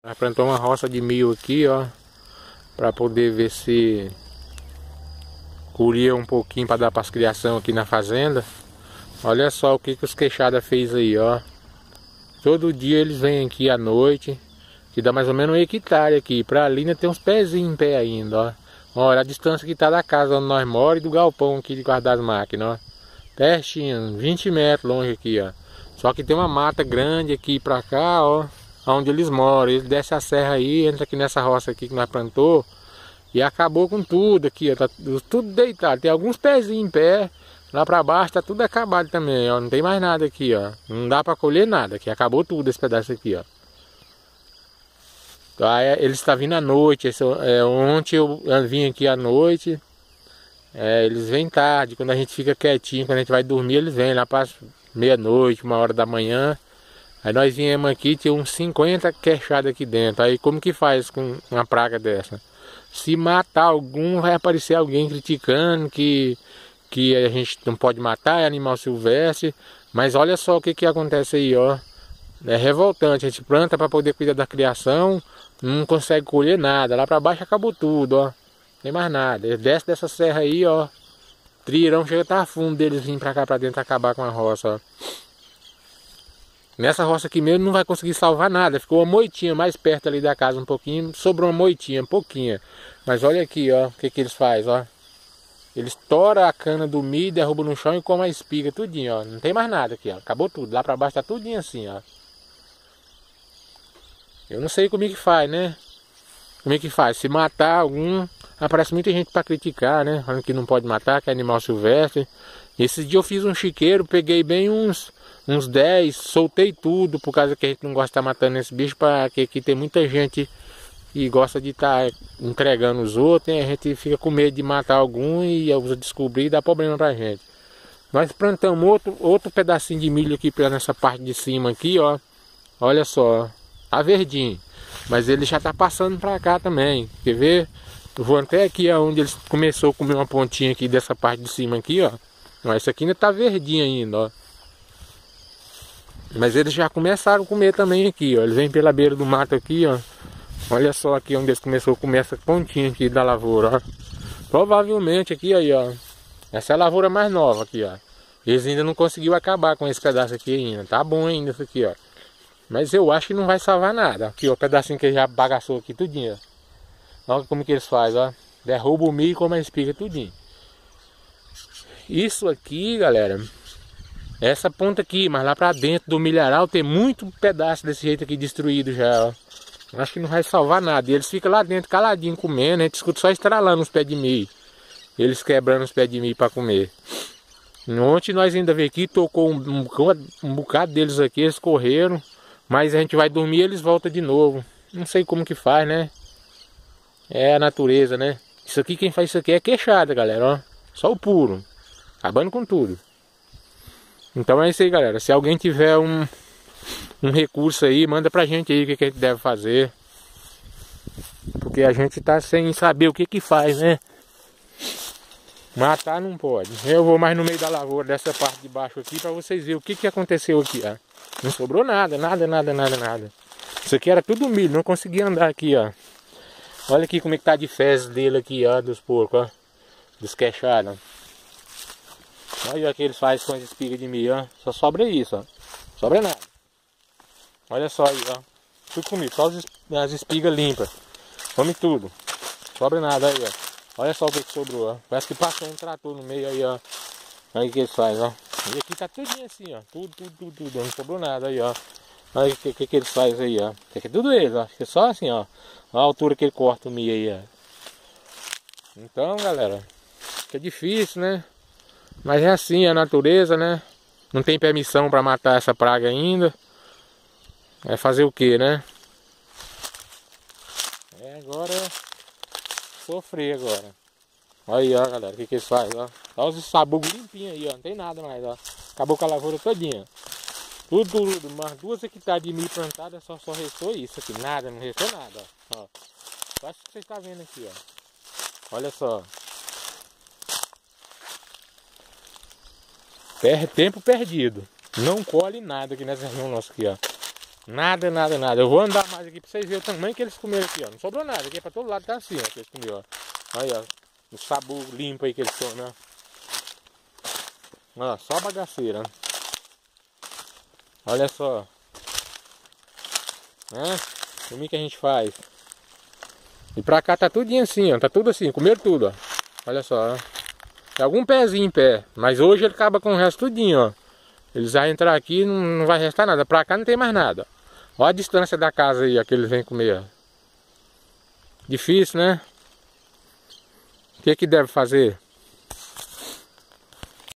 Nós plantamos uma roça de milho aqui, ó, para poder ver se colhia um pouquinho para dar para as criação aqui na fazenda. Olha só o que os queixada fez aí, ó. Todo dia eles vêm aqui à noite, que dá mais ou menos 1 hectare aqui. Para ali ainda tem uns pezinhos em pé ainda, ó. Olha a distância que tá da casa onde nós moramos e do galpão aqui de guardar as máquinas, ó. Pertinho, 20 metros longe aqui, ó. Só que tem uma mata grande aqui pra cá, ó, onde eles moram. Eles descem a serra aí, entra aqui nessa roça aqui que nós plantou e acabou com tudo aqui, ó. Tá tudo deitado. Tem alguns pezinhos em pé. Lá pra baixo tá tudo acabado também, ó. Não tem mais nada aqui, ó. Não dá pra colher nada aqui. Acabou tudo esse pedaço aqui, ó. Aí eles estão vindo à noite. Ontem eu vim aqui à noite. Eles vêm tarde. Quando a gente fica quietinho, quando a gente vai dormir, eles vêm lá para meia-noite, 1 hora da manhã. Aí nós viemos aqui, tinha uns 50 queixadas aqui dentro. Aí como que faz com uma praga dessa? Se matar algum, vai aparecer alguém criticando que a gente não pode matar, é animal silvestre. Mas olha só o que acontece aí, ó. É revoltante, a gente planta para poder cuidar da criação, não consegue colher nada. Lá para baixo acabou tudo, ó. Não tem mais nada. Eles descem dessa serra aí, ó. Trirão chega a estar fundo deles virem para cá para dentro acabar com a roça, ó. Nessa roça aqui mesmo não vai conseguir salvar nada. Ficou uma moitinha mais perto ali da casa um pouquinho. Sobrou uma moitinha, pouquinha. Mas olha aqui, ó. O que eles fazem, ó. Eles toram a cana do milho, derrubam no chão e comem a espiga, tudinho, ó. Não tem mais nada aqui, ó. Acabou tudo. Lá pra baixo tá tudinho assim, ó. Eu não sei como é que faz, né? Como é que faz? Se matar algum, aparece muita gente pra criticar, né? Falando que não pode matar, que é animal silvestre. Esse dia eu fiz um chiqueiro, peguei bem uns 10, soltei tudo, por causa que a gente não gosta de estar matando esse bicho, porque aqui tem muita gente que gosta de estar entregando os outros, e a gente fica com medo de matar algum e eu descobrir e dá problema pra gente. Nós plantamos outro pedacinho de milho aqui nessa parte de cima aqui, ó. Olha só, tá verdinho. Mas ele já tá passando pra cá também. Quer ver? Eu vou até aqui onde eles começou a comer uma pontinha aqui dessa parte de cima aqui, ó. Esse aqui ainda tá verdinho ainda, ó. Mas eles já começaram a comer também aqui, ó. Eles vêm pela beira do mato aqui, ó. Olha só aqui onde eles começou a comer essa pontinha aqui da lavoura, ó. Provavelmente aqui, aí, ó. Essa é a lavoura mais nova aqui, ó. Eles ainda não conseguiram acabar com esse pedaço aqui ainda. Tá bom ainda isso aqui, ó. Mas eu acho que não vai salvar nada. Aqui, ó, o pedacinho que ele já bagaçou aqui, tudinho, ó. Olha como que eles fazem, ó. Derruba o milho e come a espiga, tudinho. Isso aqui, galera, essa ponta aqui, mas lá pra dentro do milharal tem muito pedaço desse jeito aqui destruído já, ó. Acho que não vai salvar nada. E eles ficam lá dentro caladinho comendo, a gente escuta só estralando os pés de milho. Eles quebrando os pés de milho para comer. Ontem nós ainda veio aqui, tocou um bocado deles aqui, eles correram. Mas a gente vai dormir e eles voltam de novo. Não sei como que faz, né? É a natureza, né? Isso aqui, quem faz isso aqui é queixada, galera, ó. Só o puro. Acabando com tudo. Então é isso aí, galera. Se alguém tiver um recurso aí, manda pra gente aí o que a gente deve fazer. Porque a gente tá sem saber o que faz, né? Matar não pode. Eu vou mais no meio da lavoura, dessa parte de baixo aqui, pra vocês verem o que aconteceu aqui, ó. Não sobrou nada, nada. Isso aqui era tudo milho, não conseguia andar aqui, ó. Olha aqui como é que tá de fezes dele aqui, ó, dos porcos, ó. Dos queixados. Olha o que eles fazem com as espigas de milho, ó. Só sobra isso, ó. Sobra nada. Olha só aí, ó. Tudo comigo, só as espigas limpas. Come tudo. Sobra nada aí, ó. Olha só o que sobrou, ó. Parece que passou um trator no meio aí, ó. Olha o que eles fazem, ó. E aqui tá tudinho assim, ó. Tudo. Não sobrou nada aí, ó. Olha o que eles fazem aí, ó. Isso aqui é tudo eles, ó. Fica só assim, ó. Olha a altura que ele corta o milho aí, ó. Então, galera, fica difícil, né? Mas é assim, a natureza, né? Não tem permissão para matar essa praga ainda. É fazer o que, né? Agora sofrer agora. Olha aí, ó, galera, o que eles fazem, ó. Olha os sabugos limpinhos aí, ó. Não tem nada mais, ó. Acabou com a lavoura todinha. Tudo, umas 2 hectares de milho plantadas, só restou isso aqui. Nada, não restou nada, ó. Só isso que vocês estão vendo aqui, ó. Olha só. Tempo perdido. Não colhe nada aqui nessa região nossa aqui, ó. Nada, nada, nada. Eu vou andar mais aqui pra vocês verem o tamanho que eles comeram aqui, ó. Não sobrou nada, aqui pra todo lado tá assim, ó, que eles comeram, ó. Aí, ó, o sabor limpo aí que eles comem, ó. Ó, só bagaceira, ó. Olha só. Como é que a gente faz? E pra cá tá tudinho assim, ó. Tá tudo assim, comeram tudo, ó. Olha só, ó. Tem algum pezinho em pé, mas hoje ele acaba com o resto tudinho, ó. Eles vão entrar aqui e não vai restar nada. Pra cá não tem mais nada. Olha a distância da casa aí, ó, que eles vêm comer, ó. Difícil, né? O que que deve fazer?